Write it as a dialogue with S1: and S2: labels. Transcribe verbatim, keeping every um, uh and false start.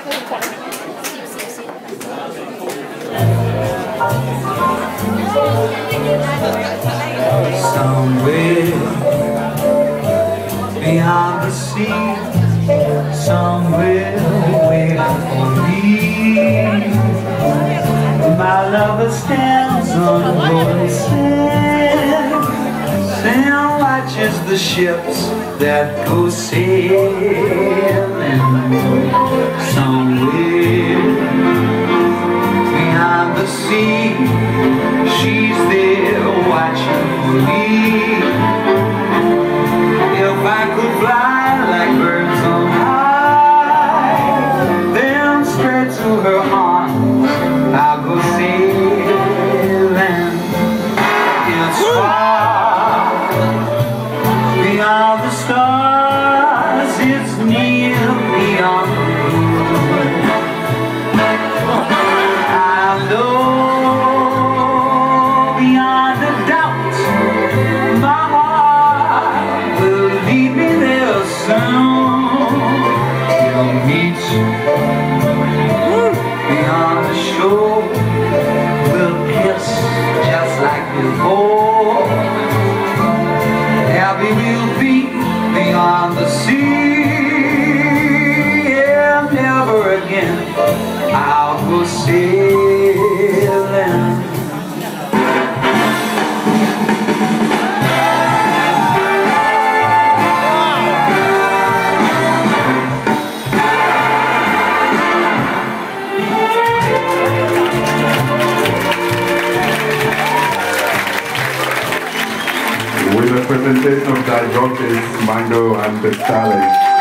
S1: Somewhere beyond the sea, somewhere waiting for me, my lover stands on golden sand and watches the ships that go sailing. Somewhere beyond the sea, she's there watching for me. If I could fly like birds on high, then straight to her arms I'll go sailing. It's far beyond the stars, it's near beyond the moon. I know beyond a doubt my heart will lead me there soon. We'll meet beyond the shore, we'll kiss just like before. Happy we'll be beyond the sea, and never again I'll go sailing.
S2: With the presentation of the jockeys Mando and the Challenge.